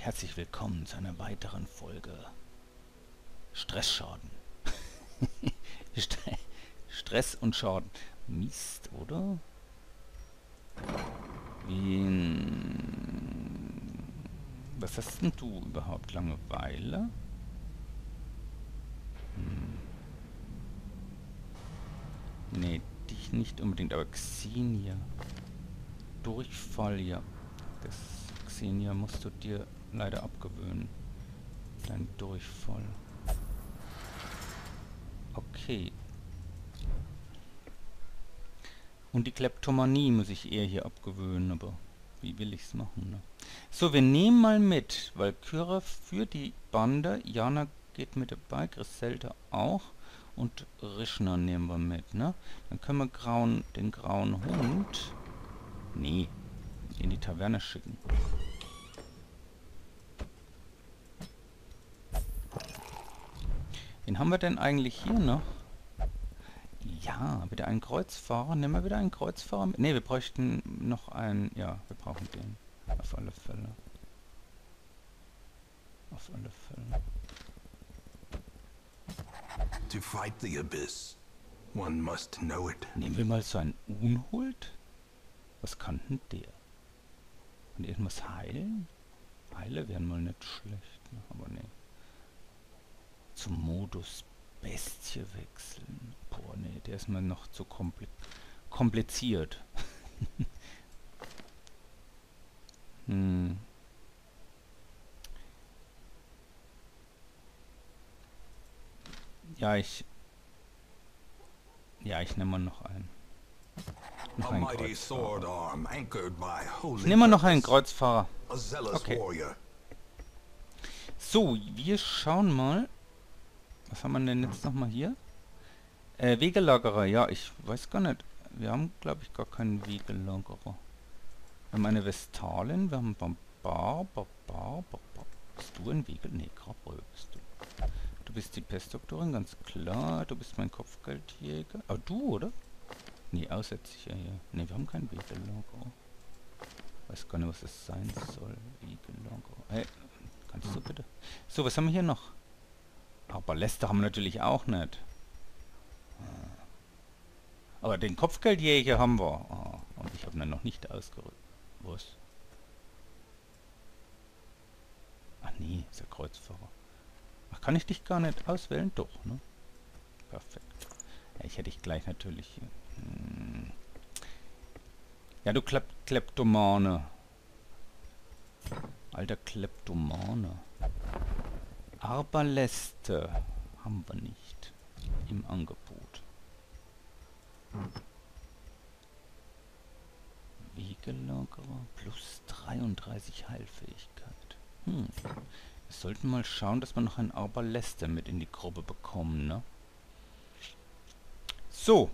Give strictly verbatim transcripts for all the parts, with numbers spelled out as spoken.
Herzlich willkommen zu einer weiteren Folge Stressschaden. St Stress und Schaden. Mist, oder? Wen... Was hast denn du überhaupt? Langeweile? Hm. Nee, dich nicht unbedingt, aber Xenia. Durchfall, ja. Das Xenia musst du dir leider abgewöhnen. Dein Durchfall. Okay. Und die Kleptomanie muss ich eher hier abgewöhnen, aber wie will ich's machen, ne? So, wir nehmen mal mit Valkyra für die Bande. Jana geht mit dabei, Griselda auch. Und Rishna nehmen wir mit, ne? Dann können wir grauen, den grauen Hund... Nee, in die Taverne schicken. Wen haben wir denn eigentlich hier noch? Ja, wieder einen Kreuzfahrer. Nehmen wir wieder einen Kreuzfahrer mit. Ne, wir bräuchten noch einen... Ja, wir brauchen den. Auf alle Fälle. Auf alle Fälle. To fight the abyss, one must know it. Nehmen wir mal so einen Unhold. Was kann denn der? Kann der irgendwas heilen? Heile wären mal nicht schlecht, ne? Aber ne. Zum Modus Bestie wechseln. Boah, ne, der ist mir noch zu kompli kompliziert. hm. Ja, ich... Ja, ich nehme mal noch einen. Noch einen Kreuzfahrer. Ich nehme mal noch einen Kreuzfahrer. Okay. So, wir schauen mal. Was haben wir denn jetzt nochmal hier? Äh, Wegelagerer. Ja, ich weiß gar nicht. Wir haben, glaube ich, gar keinen Wegelagerer. Wir haben eine Vestalin. Wir haben Barbar. Barbar. Barbar. Bist du ein Wegelagerer? Nee, Grabräuber bist du. Du bist die Pestdoktorin, ganz klar. Du bist mein Kopfgeldjäger. Ah, du, oder? Nee, Aussätziger hier. Nee, wir haben keinen Wegelagerer. Weiß gar nicht, was es sein soll. Wegelagerer. Hey, kannst du bitte? So, was haben wir hier noch? Aber Lester haben wir natürlich auch nicht. Aber den Kopfgeldjäger haben wir. Oh, und ich habe ihn noch nicht ausgerüstet. Was? Ach nee, ist der Kreuzfahrer. Ach, kann ich dich gar nicht auswählen? Doch, ne? Perfekt. Ja, ich hätte dich gleich natürlich hier. Hm. Ja, du Klep Kleptomane. Alter Kleptomane. Arbaleste haben wir nicht im Angebot. Wegelagerer plus dreiunddreißig Heilfähigkeit. Hm. Wir sollten mal schauen, dass wir noch einen Arbaleste mit in die Gruppe bekommen, ne? So.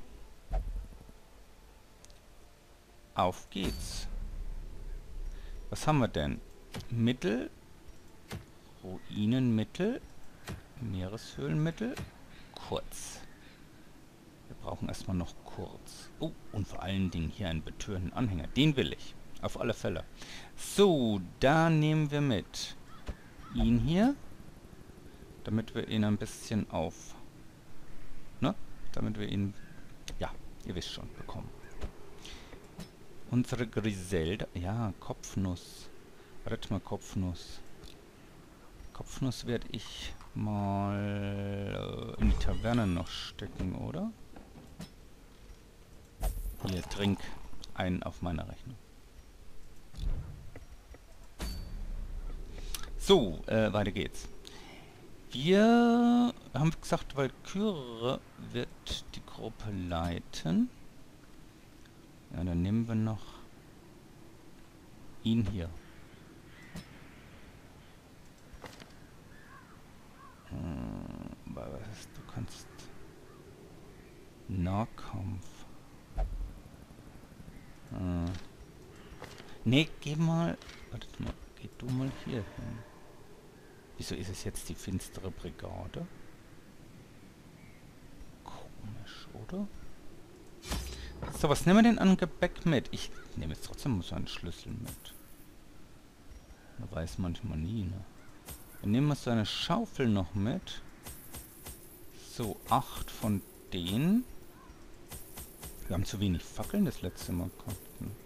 Auf geht's. Was haben wir denn? Mittel. Ruinenmittel. Meereshöhlenmittel. Kurz. Wir brauchen erstmal noch kurz. Oh, und vor allen Dingen hier einen betörenden Anhänger. Den will ich. Auf alle Fälle. So, da nehmen wir mit ihn hier. Damit wir ihn ein bisschen auf... Ne? Damit wir ihn... Ja, ihr wisst schon, bekommen. Unsere Griselda... Ja, Kopfnuss. Warte mal, Kopfnuss. Kopfnuss werde ich mal äh, in die Taverne noch stecken, oder? Hier, trink einen auf meiner Rechnung. So, äh, weiter geht's. Wir haben gesagt, Valkyra wird die Gruppe leiten. Ja, dann nehmen wir noch ihn hier. Hm, was, du kannst Nahkampf. Hm. Ne, geh mal. Wartet mal, geh du mal hier hin. Wieso ist es jetzt die finstere Brigade? Komisch, oder? So, was nehmen wir denn an Gebäck mit? Ich nehme jetzt trotzdem so einen Schlüssel mit. Man weiß manchmal nie, ne? Wir nehmen mal so eine Schaufel noch mit. So, acht von denen. Wir haben zu wenig Fackeln das letzte Mal gehabt. Ne?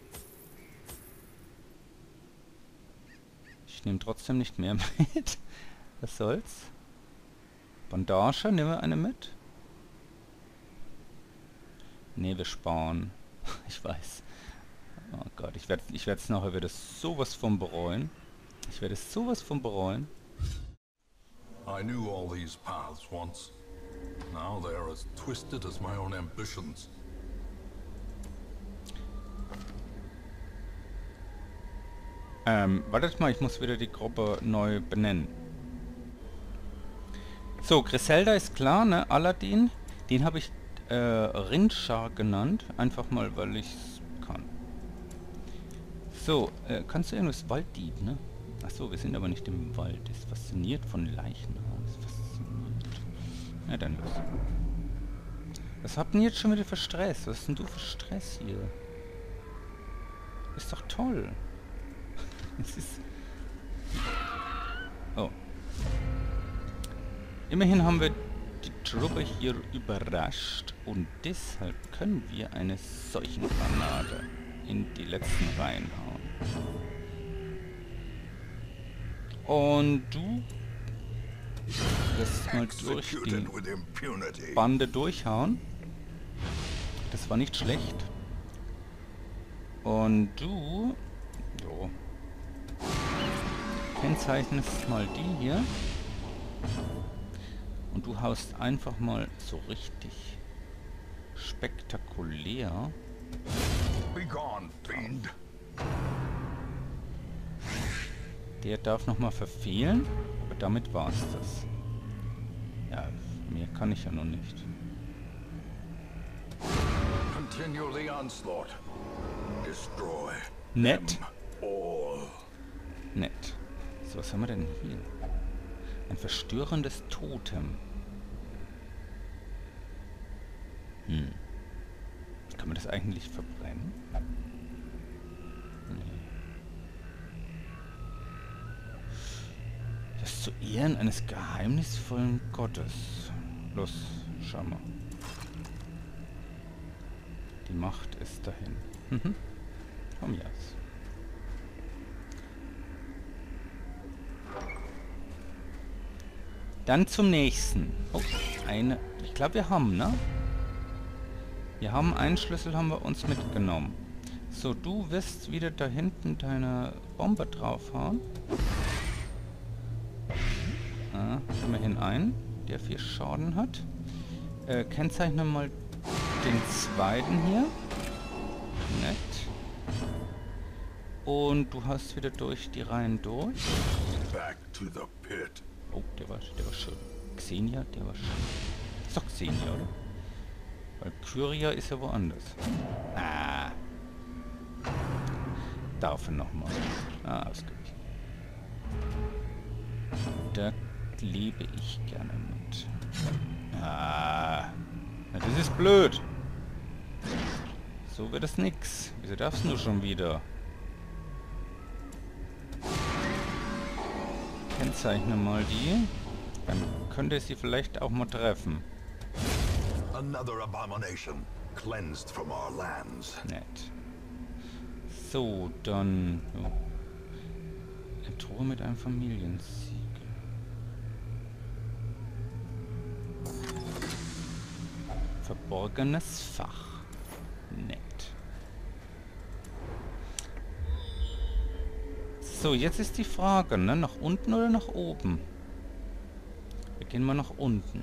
Ich nehme trotzdem nicht mehr mit. Was soll's? Bandage, nehmen wir eine mit? Ne, wir sparen. Ich weiß. Oh Gott, ich werde ich werde es nachher wieder sowas von bereuen. Ich werde es sowas von bereuen. I knew all these paths once. Now they are as twisted as my own ambitions. Ähm, wartet mal, ich muss wieder die Gruppe neu benennen. So, Griselda ist klar, ne? Aladdin. Den habe ich äh, Rinschar genannt. Einfach mal, weil ich es kann. So, äh, kannst du irgendwas? Walddieb, ne? Achso, wir sind aber nicht im Wald. Ist fasziniert von Leichenhaus. Fasziniert. Na dann los. Was habt ihr jetzt schon wieder für Stress? Was ist denn du für Stress hier? Ist doch toll. Es ist... Oh. Immerhin haben wir die Truppe hier überrascht und deshalb können wir eine Seuchengranate in die letzten Reihen hauen. Und du wirst mal durch die Bande durchhauen. Das war nicht schlecht. Und du... Jo. Kennzeichnest mal die hier. Und du haust einfach mal so richtig spektakulär. Be gone, fiend. Der darf nochmal verfehlen, aber damit war's das. Ja, mehr kann ich ja noch nicht. Continue the onslaught. Destroy Nett. all. Nett. So, was haben wir denn hier? Ein verstörendes Totem. Hm. Kann man das eigentlich verbrennen? Nee. Das zu Ehren eines geheimnisvollen Gottes. Los, schau mal. Die Macht ist dahin. Mhm. Komm jetzt. Dann zum nächsten. Oh, eine. Ich glaube, wir haben, ne? Wir haben einen Schlüssel, haben wir uns mitgenommen. So, du wirst wieder da hinten deine Bombe draufhauen. Ah, immerhin einen, der vier Schaden hat. Äh, kennzeichne mal den zweiten hier. Nett. Und du hast wieder durch die Reihen durch. Back to the pit. Oh, der war, der war schön. Xenia, der war schön. Ist doch Xenia, oder? Weil Kyria ist ja woanders. Ah. Dafür nochmal. Ah, ausgeglichen. Da lebe ich gerne mit. Ah. Na, das ist blöd. So wird es nix. Wieso darfst du schon wieder? Kennzeichne mal die. Dann könnte sie vielleicht auch mal treffen. Another abomination cleansed from our lands. Nett. So, dann... Oh. Eine Truhe mit einem Familiensiegel. Verborgenes Fach. Nett. So, jetzt ist die Frage, ne? Nach unten oder nach oben? Wir gehen mal nach unten.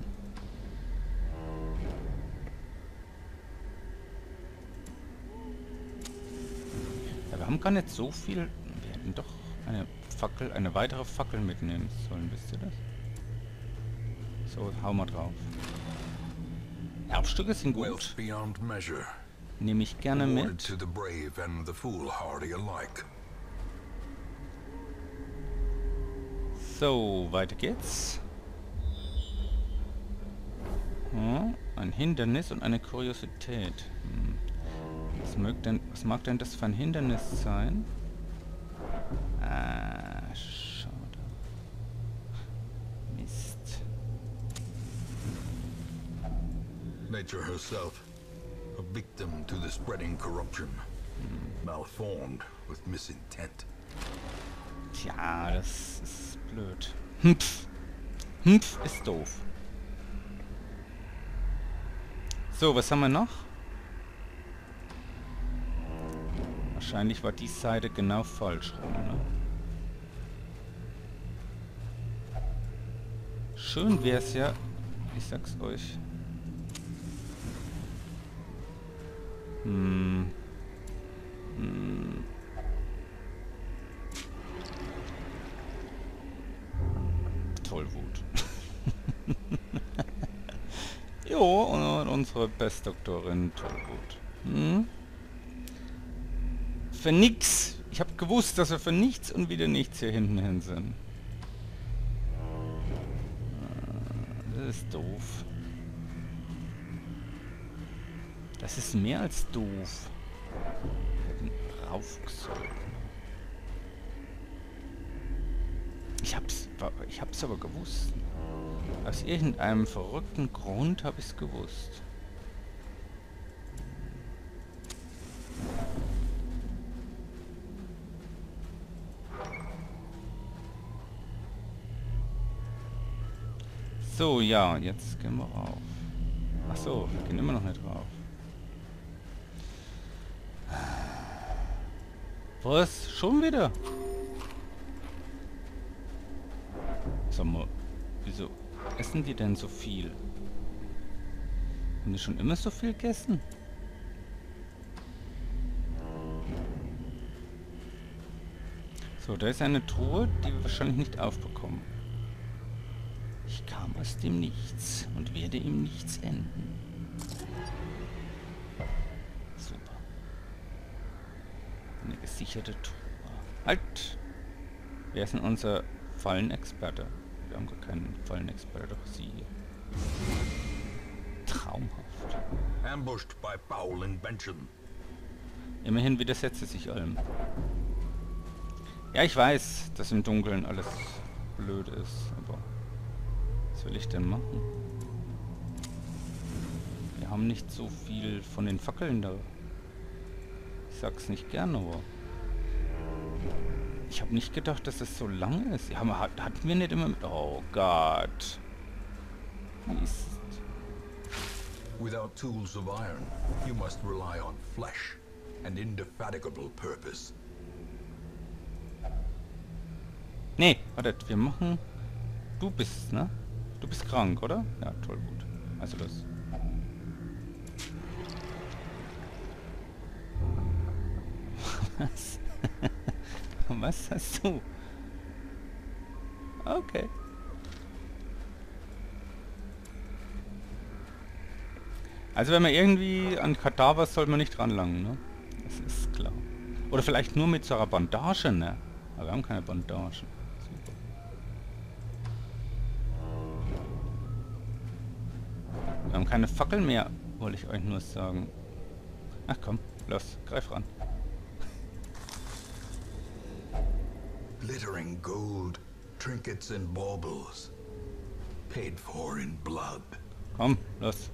Ja, wir haben gar nicht so viel... Wir hätten doch eine Fackel, eine weitere Fackel mitnehmen sollen, wisst ihr das? So, hau mal drauf. Erbstücke sind gut. Wealth beyond measure. Nehme ich gerne Awarded mit. to the brave and the foolhardy alike. So, weiter geht's. Hm, ein Hindernis und eine Kuriosität. Hm. Was, mög denn, was mag denn das für ein Hindernis sein? Ah, nature herself. A victim to the spreading corruption. Malformed with misintent. Tja, das ist blöd. Hmpf. Hmpf ist doof. So, was haben wir noch? Wahrscheinlich war die Seite genau falsch rum, ne? Schön wäre es ja, ich sag's euch. Hm. Hm. Tollwut. Jo, und unsere Bestdoktorin Tollwut. Hm? Für nix. Ich habe gewusst, dass wir für nichts und wieder nichts hier hinten hin sind. Das ist doof. Das ist mehr als doof. Raufgesogen. Ich hab's, ich hab's aber gewusst. Aus irgendeinem verrückten Grund habe ich's gewusst. So, ja, jetzt gehen wir rauf. Ach so, wir gehen immer noch nicht rauf. Was? Schon wieder? Sag mal, wieso essen die denn so viel? Haben die schon immer so viel gegessen? So, da ist eine Truhe, die wir wahrscheinlich nicht aufbekommen. Ich kam aus dem Nichts und werde im Nichts enden. Super. Eine gesicherte Truhe. Halt! Wer ist denn unser Fallenexperte? Wir haben gar keinen Fallenexperte, doch sie hier. Traumhaft. Ambushed by foul invention. Immerhin widersetzt es sich allem. Ja, ich weiß, dass im Dunkeln alles blöd ist, aber was will ich denn machen? Wir haben nicht so viel von den Fackeln da. Ich sag's nicht gern, aber ich habe nicht gedacht, dass es so lang ist. Ja, hat, hatten wir nicht immer mit... Oh Gott. Mist. Without tools of iron, you must rely on flesh and indefatigable purpose. Nee, wartet, wir machen... Du bist, ne? Du bist krank, oder? Ja, toll, gut. Also los. Was? Was hast du? Okay. Also wenn man irgendwie an Kadaver soll man nicht ranlangen, ne? Das ist klar. Oder vielleicht nur mit so einer Bandage, ne? Aber wir haben keine Bandagen. Super. Wir haben keine Fackeln mehr, wollte ich euch nur sagen. Ach komm, los, greif ran. Glittering gold, trinkets and baubles, paid for in blood. Komm, los.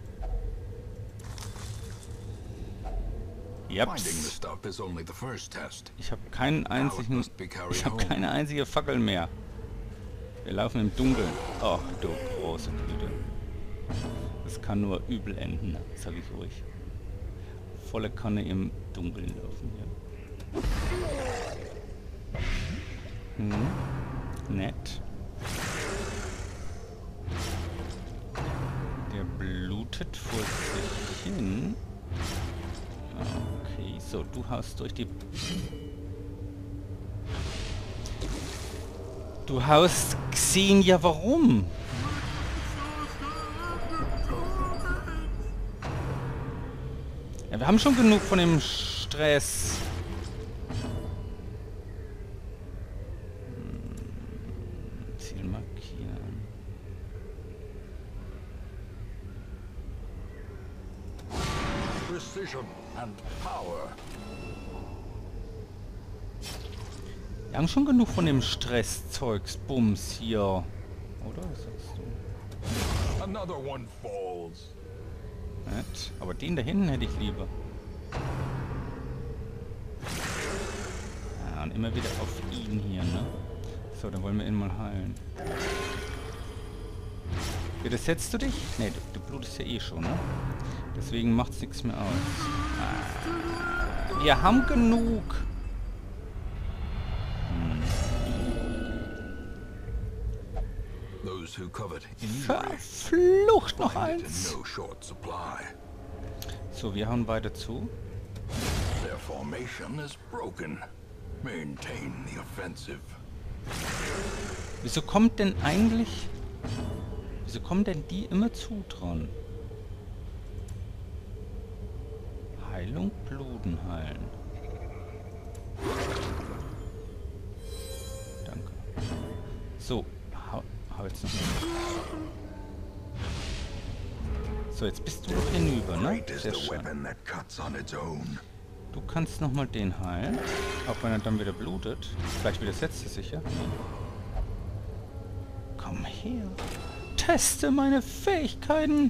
Finding the stuff is only the first test. Ich habe keinen einzigen... Ich habe keine einzige Fackel mehr. Wir laufen im Dunkeln. Ach du große Güte. Das kann nur übel enden, sag ich ruhig. Volle Kanne im Dunkeln laufen hier. Hm. Nett. Der blutet vor sich hin. Okay, so, du haust durch die... Du haust Xenia, warum? Ja, wir haben schon genug von dem Stress. Hm, Ziel markieren. Precision and power. Wir haben schon genug von dem Stresszeugs, Bums hier. Oder? Was sagst du? Another one falls. Nett. Aber den da hinten hätte ich lieber. Ja, und immer wieder auf ihn hier, ne? So, dann wollen wir ihn mal heilen. Widersetzt du dich? Ne, du, du blutest ja eh schon, ne? Deswegen macht's nichts mehr aus. Ah, wir haben genug. Hm. Verflucht noch eins. So, wir hauen weiter zu. Their formation is broken. Maintain the offensive. Wieso kommt denn eigentlich... Wieso kommen denn die immer zu dran? Heilung, Bluten heilen. Danke. So, hau, hau jetzt noch mal. So, jetzt bist du doch hinüber, ne? Sehr schön. Du kannst nochmal den heilen. Auch wenn er dann wieder blutet. Vielleicht widersetzt er sich, ja? Komm her. Teste meine Fähigkeiten.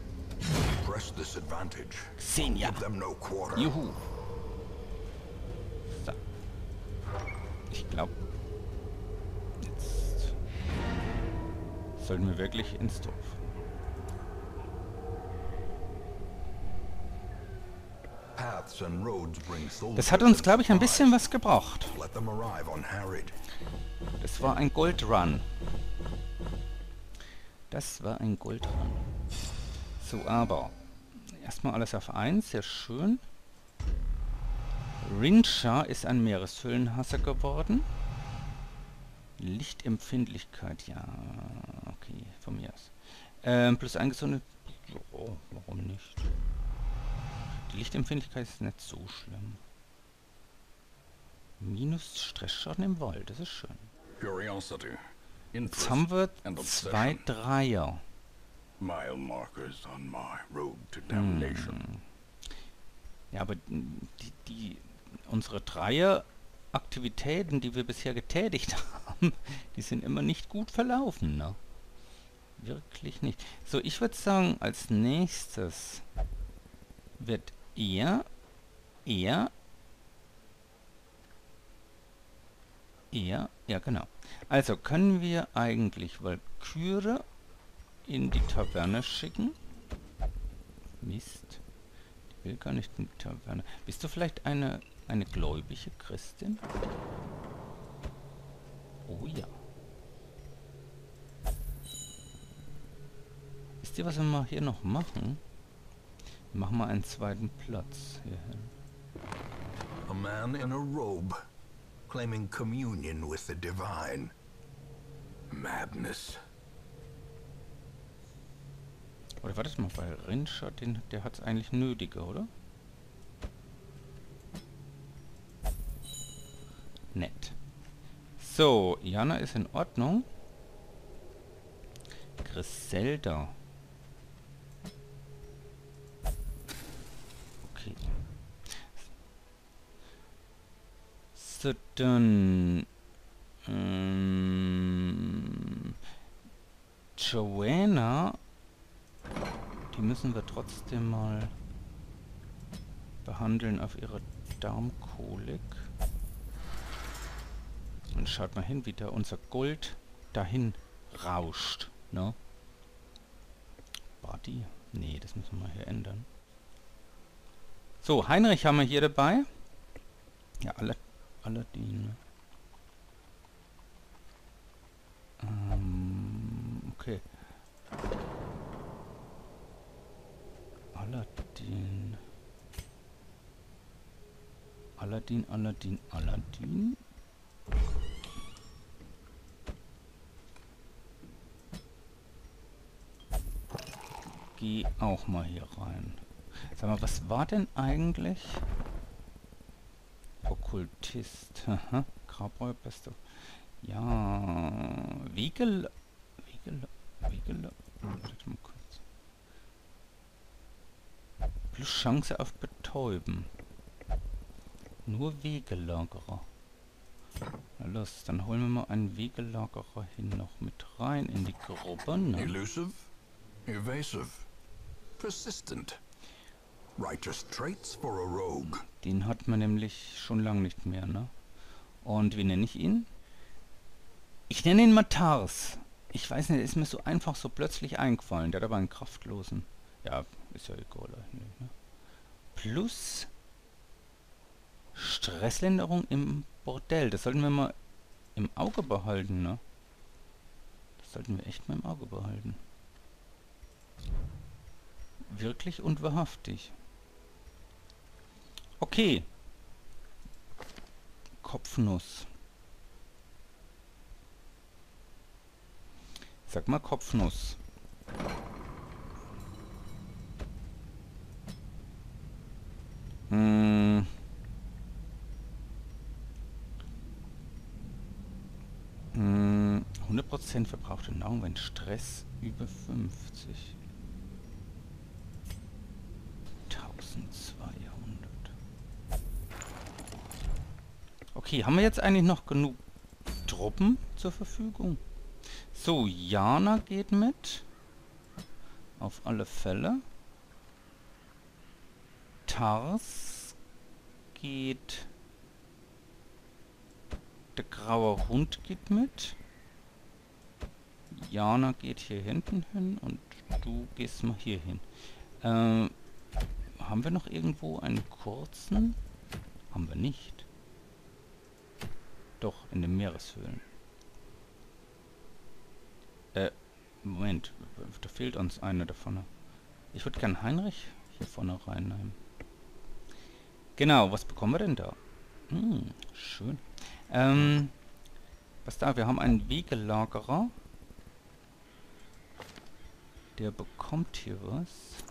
Xenia. Juhu. So. Ich glaube, jetzt sollten wir wirklich ins Dorf. Das hat uns, glaube ich, ein bisschen was gebracht. Das war ein Goldrun. Das war ein Goldrun. So, aber erstmal alles auf eins, sehr schön. Rincha ist ein Meereshöhlenhasser geworden. Lichtempfindlichkeit, ja, okay, von mir aus. Ähm, plus ein gesunde... Oh, warum nicht? Die Lichtempfindlichkeit ist nicht so schlimm. Minus Stressschaden im Wald, das ist schön. Jetzt haben wir zwei Dreier. Hm. Ja, aber die, die, unsere Dreier-Aktivitäten, die wir bisher getätigt haben, die sind immer nicht gut verlaufen, ne? Wirklich nicht. So, ich würde sagen, als nächstes wird er, er, er, ja genau. Also können wir eigentlich Walküre in die Taverne schicken? Mist. Ich will gar nicht in die Taverne. Bist du vielleicht eine, eine gläubige Christin? Oh ja. Wisst ihr, was wir mal hier noch machen? Wir machen mal einen zweiten Platz hierhin. A man in a robe, claiming communion with the divine. Madness. Oder wartet mal, bei Rincha, den, der hat es eigentlich nötiger, oder? Nett. So, Jana ist in Ordnung. Griselda. Okay. So, dann... Ähm, Joanna... Die müssen wir trotzdem mal behandeln auf ihre Darmkolik. Und schaut mal hin, wie da unser Gold dahin rauscht, ne? Body? Nee, das müssen wir hier ändern. So, Heinrich haben wir hier dabei. Ja, alle, Aladdin. Ähm, okay. Aladdin. Aladdin, Aladdin, Aladdin. Geh auch mal hier rein. Sag mal, was war denn eigentlich? Okkultist. Haha. Grabräuberpest. Ja. Wegel. Wegel. Wegel. Warte mal kurz. Plus Chance auf Betäuben. Nur Wegelagerer. Na los, dann holen wir mal einen Wegelagerer hin noch mit rein in die Gruppe. Ne? Elusive, evasive, persistent. Righteous traits for a rogue. Den hat man nämlich schon lange nicht mehr, ne? Und wie nenne ich ihn? Ich nenne ihn mal Tars. Ich weiß nicht, der ist mir so einfach so plötzlich eingefallen. Der hat aber einen kraftlosen. Ja, ist ja egal. Ne? Plus Stresslinderung im Bordell. Das sollten wir mal im Auge behalten, ne? Das sollten wir echt mal im Auge behalten. Wirklich und wahrhaftig. Okay. Kopfnuss. Sag mal Kopfnuss. Hm. Hm. hundert Prozent verbrauchte Nahrung, wenn Stress über fünfzig. eintausendzweihundert. Okay, haben wir jetzt eigentlich noch genug Truppen zur Verfügung? So, Jana geht mit. Auf alle Fälle. Tars geht. Der graue Hund geht mit. Jana geht hier hinten hin und du gehst mal hier hin. Äh, haben wir noch irgendwo einen kurzen? Haben wir nicht. Doch, in den Meereshöhlen. Äh, Moment, da fehlt uns eine davon. Ich würde gern Heinrich hier vorne reinnehmen. Genau, was bekommen wir denn da? Hm, schön. Ähm, was da? Wir haben einen Wegelagerer. Der bekommt hier was.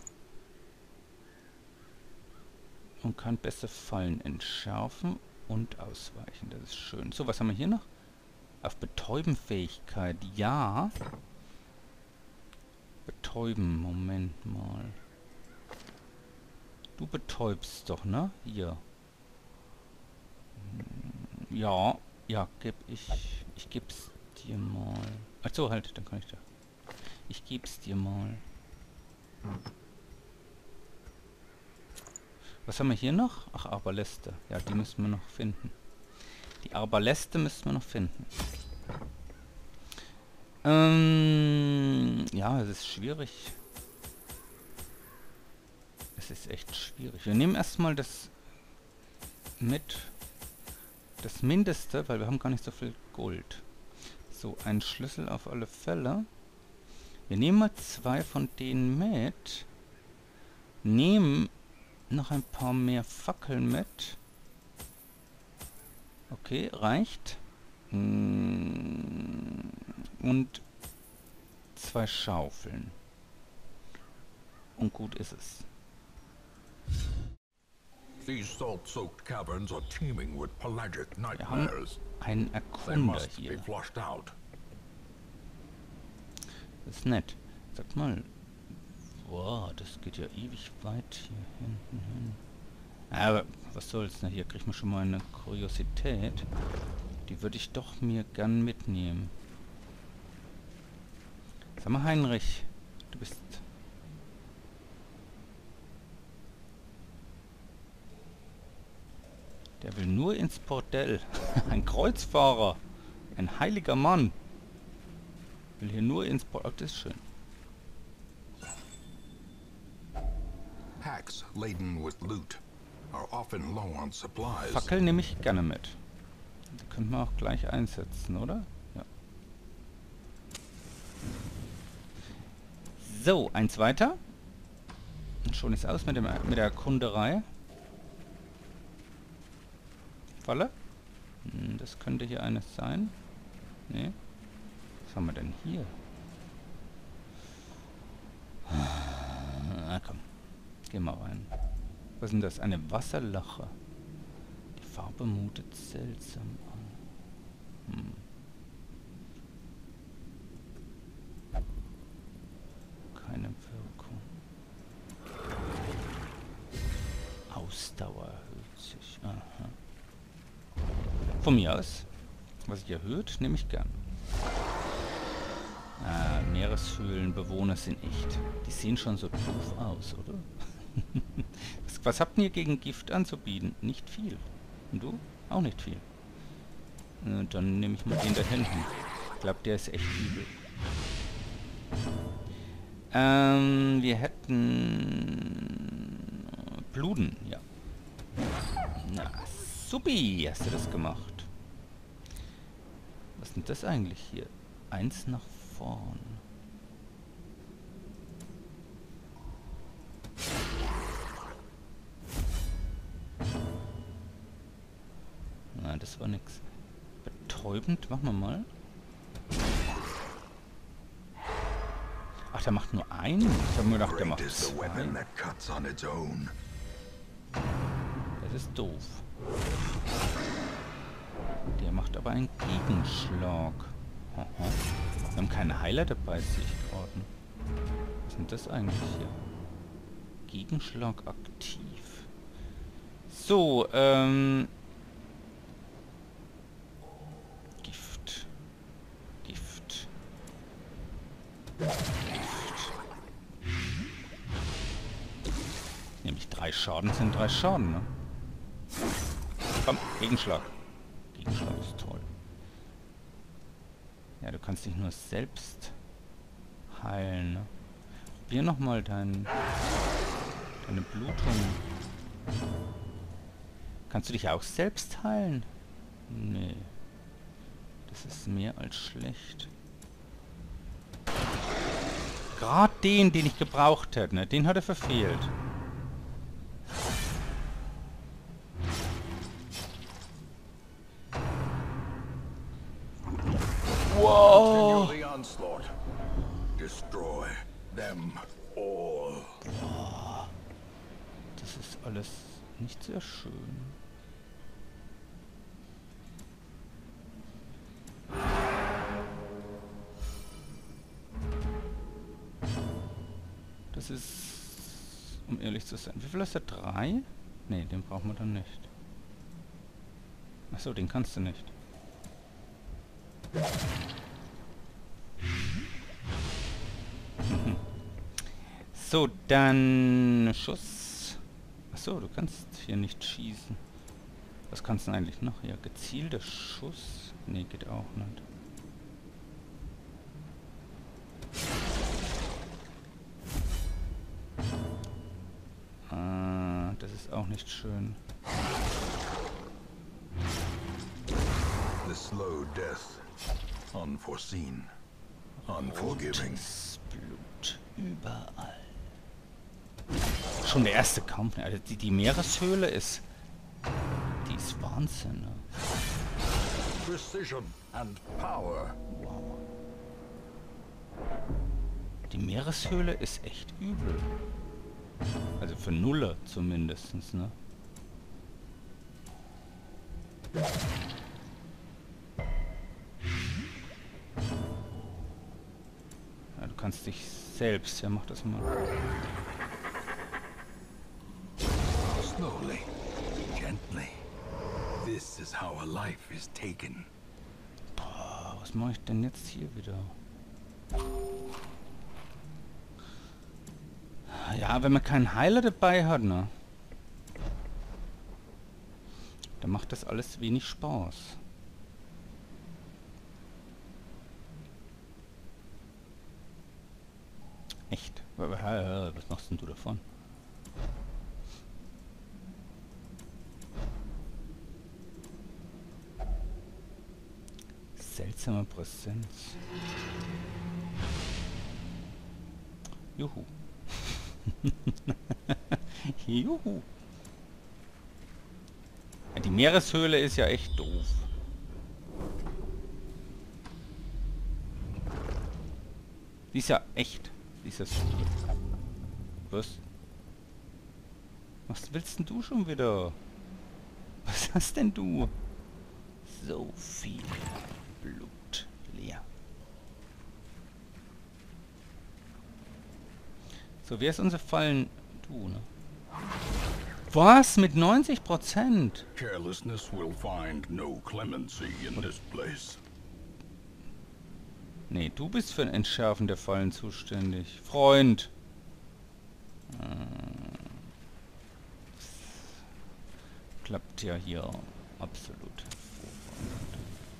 Und kann besser Fallen entschärfen und ausweichen. Das ist schön. So, was haben wir hier noch? Auf Betäubenfähigkeit. Ja. Betäuben. Moment mal. Du betäubst doch, ne? Hier. Ja. Ja, geb ich. Ich geb's dir mal. Achso, halt, dann kann ich da. Ich geb's dir mal. Was haben wir hier noch? Ach, Arbaleste. Ja, die müssen wir noch finden. Die Arbaleste müssen wir noch finden. Ähm, ja, es ist schwierig. Es ist echt schwierig. Wir nehmen erstmal das mit. Das Mindeste, weil wir haben gar nicht so viel Gold. So, ein Schlüssel auf alle Fälle. Wir nehmen mal zwei von denen mit. Nehmen noch ein paar mehr Fackeln mit. Okay, reicht. Und zwei Schaufeln. Und gut ist es. These salt-soaked caverns are teeming with pelagic Wir haben nightmares. einen They Erkunder must be hier. flushed out. Das ist nett. Sag mal. Boah, das geht ja ewig weit hier hinten hin. Aber was soll's, ne? Hier kriegt man schon mal eine Kuriosität. Die würde ich doch mir gern mitnehmen. Sag mal, Heinrich, du bist... Der will nur ins Bordell. Ein Kreuzfahrer. Ein heiliger Mann. Will hier nur ins Bordell. Oh, das ist schön. Hacks laden with loot are often low on supplies. Fackel nehme ich gerne mit. Die könnten wir auch gleich einsetzen, oder? Ja. So, eins weiter. Und schon ist aus mit, dem, mit der Erkunderei. Falle? Hm, das könnte hier eines sein. Nee. Was haben wir denn hier? Na komm. Geh mal rein. Was ist denn das? Eine Wasserlache. Die Farbe mutet seltsam an. Hm. Keine Wirkung. Ausdauer erhöht sich. Aha. Von mir aus. Was sich erhöht, nehme ich gern. Ah, Meereshöhlenbewohner sind echt. Die sehen schon so doof aus, oder? was, was habt ihr gegen Gift anzubieten? Nicht viel. Und du? Auch nicht viel. Äh, dann nehme ich mal den da hinten. Ich glaube, der ist echt übel. Ähm, wir hätten... Bluten, ja. Na, supi, hast du das gemacht. Was ist denn das eigentlich hier? Eins nach vorn. Na, das war nix. Betäubend, machen wir mal. Ach, der macht nur einen? Ich habe mir gedacht, der macht zwei. Das ist doof. Der macht aber einen Gegenschlag. Aha. Wir haben keine Heiler dabei, sehe ich gerade. Was ist denn das eigentlich hier? Gegenschlag aktiv. So, ähm... Gift. Gift. Gift. Nämlich drei Schaden sind drei Schaden, ne? Komm, Gegenschlag. Gegenschlag ist toll. Ja, du kannst dich nur selbst heilen, ne? Probier nochmal dein, deine Blutung. Kannst du dich auch selbst heilen? Nee. Das ist mehr als schlecht. Gerade den, den ich gebraucht hätte, ne? Den hat er verfehlt. Wow! Destroy them all. Boah. Das ist alles nicht sehr schön. Das ist, um ehrlich zu sein. Wie viel ist der? Drei? Ne, den brauchen wir dann nicht. Achso, den kannst du nicht. So, dann Schuss. Achso, du kannst hier nicht schießen. Was kannst du denn eigentlich noch? Ja, gezielter Schuss. Ne, geht auch nicht. Ah, das ist auch nicht schön. The slow death. Unforeseen. Unforgiving. Rotes Blut überall. Schon der erste Kampf. Also die, die Meereshöhle ist... Die ist Wahnsinn. Ne? Precision and power. Wow. Die Meereshöhle ist echt übel. Also für Nuller zumindest, ne? Ja, du kannst dich selbst... Ja, mach das mal. Slowly, gently. This is how a life is taken. Boah, was mache ich denn jetzt hier wieder? Ja, wenn man keinen Heiler dabei hat, ne? Dann macht das alles wenig Spaß. Echt? Was machst denn du davon? Seltsame Präsenz. Juhu. Juhu. Ja, die Meereshöhle ist ja echt doof. Die ist ja echt. Die ist ja super. Was? Was willst denn du schon wieder? Was hast denn du? So viel Blut leer. So, wer ist unser Fallen? Du, ne? Was? Mit neunzig Prozent? Carelessness will find no clemency in this place. Nee, du bist für ein Entschärfen der Fallen zuständig. Freund. Äh, klappt ja hier absolut hervorragend.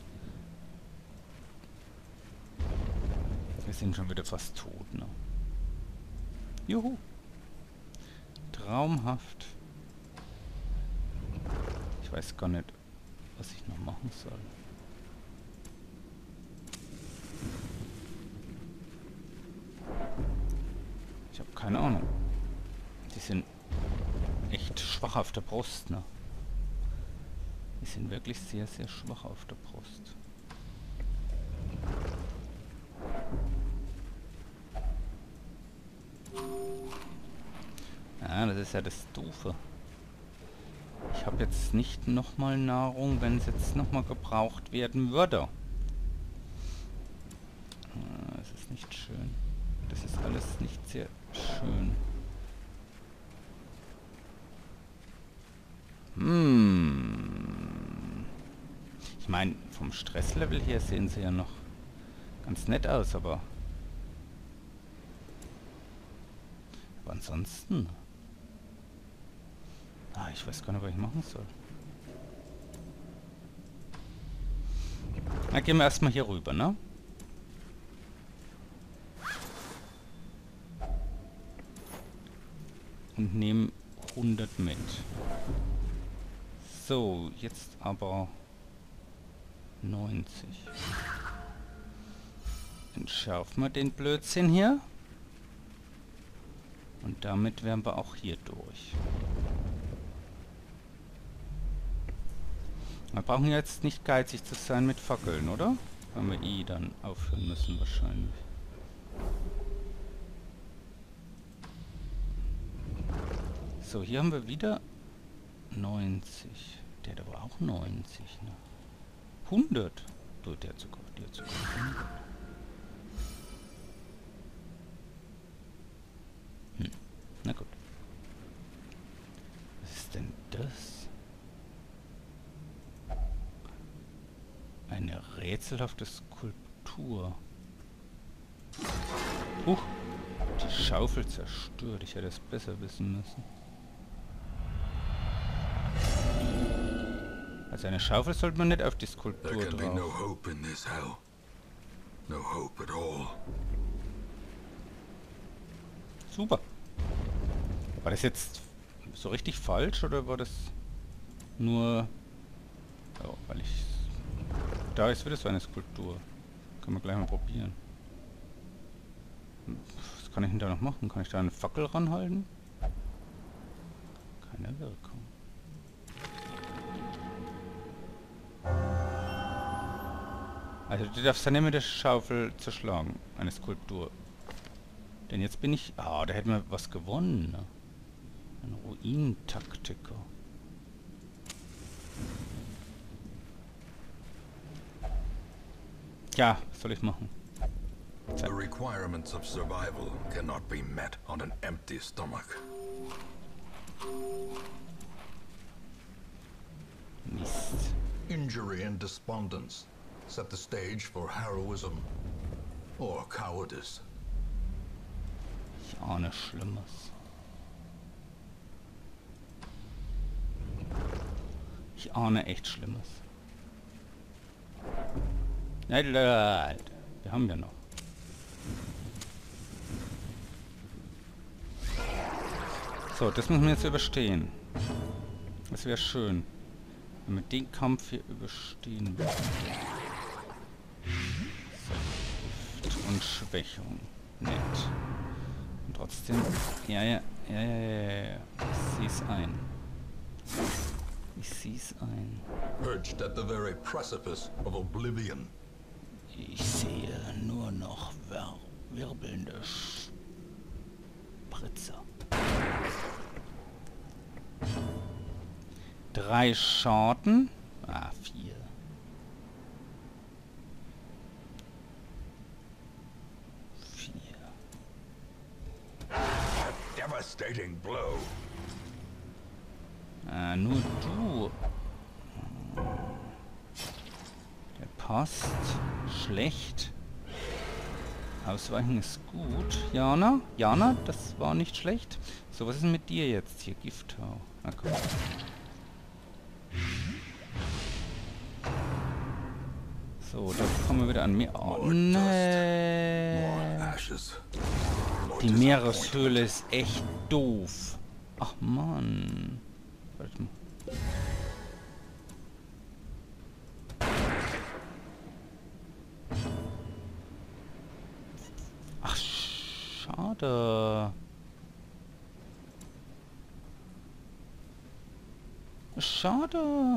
Wir sind schon wieder fast tot, ne? Juhu! Traumhaft. Ich weiß gar nicht, was ich noch machen soll. Ich habe keine Ahnung. Die sind echt schwach auf der Brust, ne? Die sind wirklich sehr, sehr schwach auf der Brust. Ja, das ist ja das Doofe. Ich habe jetzt nicht nochmal Nahrung, wenn es jetzt nochmal gebraucht werden würde. Das ist nicht schön. Das ist alles nicht sehr schön. Hm. Ich meine, vom Stresslevel her sehen sie ja noch ganz nett aus, aber... Aber ansonsten... Ah, ich weiß gar nicht, was ich machen soll. Na, gehen wir erstmal hier rüber, ne? Und nehmen hundert mit. So, jetzt aber neunzig. Entschärfen wir den Blödsinn hier. Und damit wären wir auch hier durch. Wir brauchen jetzt nicht geizig zu sein mit Fackeln, oder? Wenn wir eh dann aufhören müssen wahrscheinlich. So, hier haben wir wieder neunzig. Der hat aber auch neunzig, ne? hundert. So, der hat sogar, der hat sogar hundert. Hm, na gut. Was ist denn das? Eine rätselhafte Skulptur. Huch, die Schaufel zerstört. Ich hätte es besser wissen müssen. Also eine Schaufel sollte man nicht auf die Skulptur drauf. No hope in this hell. No hope at all. Super. War das jetzt so richtig falsch oder war das nur... Oh, weil ich... Da ist wieder so eine Skulptur. Können wir gleich mal probieren. Was kann ich denn da noch machen? Kann ich da eine Fackel ranhalten? Keine Wirkung. Also du darfst dann nicht mit der Schaufel zerschlagen, eine Skulptur. Denn jetzt bin ich... Ah, da hätten wir was gewonnen. Ne? Ein Ruinentaktiker. Ja, was soll ich machen? The requirements of survival cannot be met on an empty stomach. Mist. Injury and despondence set the stage for heroism or cowardice. Ich ahne Schlimmes. Ich ahne echt Schlimmes. Nein, Leute, wir haben ja noch. So, das müssen wir jetzt überstehen. Das wäre schön, wenn wir den Kampf hier überstehen würden. So, Gift und Schwächung. Nett. Und trotzdem... Ja, ja, ja, ja, ja, ja. Ich seh's ein. Ich seh's ein. Perched at the very precipice of oblivion. Ich sehe nur noch wir wirbelnde Spritzer. Drei Schaden. Ah, vier. Vier. A devastating blow. Ah, nur du. Der passt. Schlecht. Ausweichen ist gut. Jana? Jana, das war nicht schlecht. So, was ist denn mit dir jetzt hier? Gifthau. Na komm. So, da kommen wir wieder an Meer. Oh, More dust, nee. more ashes, more Die disappointment. Meereshöhle ist echt doof. Ach Mann. Warte mal. Ach, schade. Schade.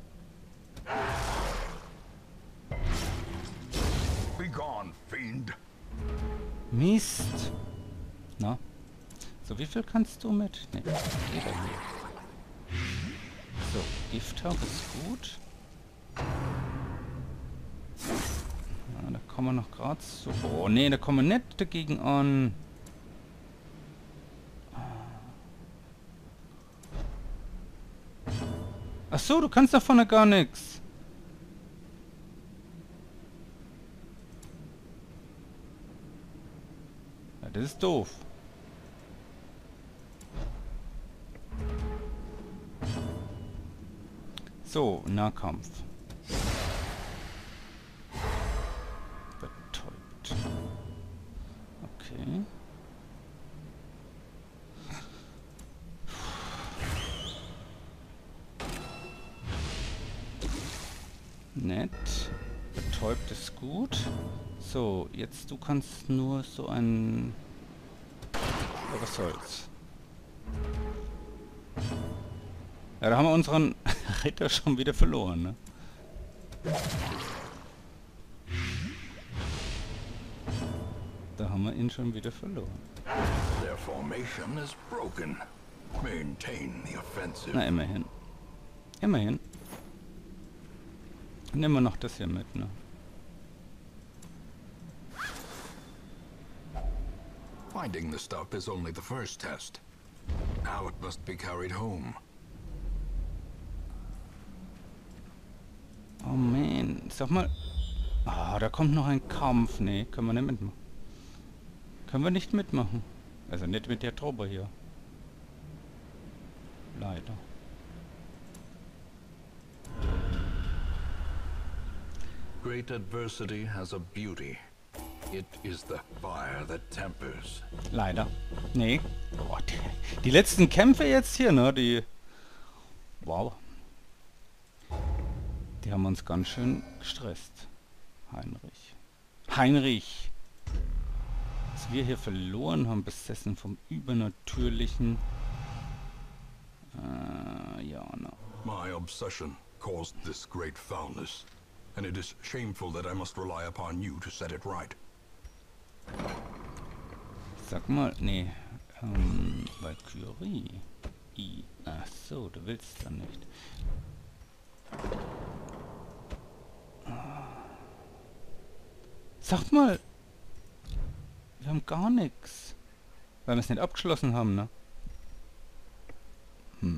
Be gone, fiend. Mist. Na? So, wie viel kannst du mit? Ne, jeder hier. So, Gifthauch ist gut. Ja, da kommen wir noch gerade so. Oh, nee, da kommen wir nicht dagegen an. Ach so, du kannst davon ja gar nichts. Ja, das ist doof. So, Nahkampf. Betäubt. Okay. Nett. Betäubt ist gut. So, jetzt du kannst nur so ein... Ja, was soll's. Ja, da haben wir unseren Ritter schon wieder verloren, ne? Da haben wir ihn schon wieder verloren. Their formation is broken. Maintain the offensive. Na, immerhin. Immerhin. Nehmen wir noch das hier mit, ne? Finding the stuff is only the first test. Now it must be carried home. Oh man, sag mal. Ah, da kommt noch ein Kampf. Nee, können wir nicht mitmachen. Können wir nicht mitmachen. Also nicht mit der Truppe hier. Leider. Great adversity has a beauty. It is the fire that tempers. Leider. Nee. Boah, die, die letzten Kämpfe jetzt hier, ne? Die... Wow. Die haben uns ganz schön gestresst. Heinrich. Heinrich! Was wir hier verloren haben, besessen vom Übernatürlichen. Äh, ja, ne. My obsession caused this great foulness, and it is shameful that I must rely upon you to set it right. Sag mal, nee. Ähm, Valkyrie. I. Ach so, du willst dann nicht. Sag mal! Wir haben gar nichts. Weil wir es nicht abgeschlossen haben, ne? Hm.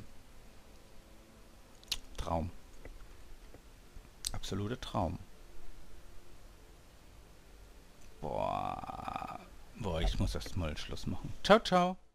Traum. Absoluter Traum. Boah. Boah, ich muss erst mal Schluss machen. Ciao, ciao.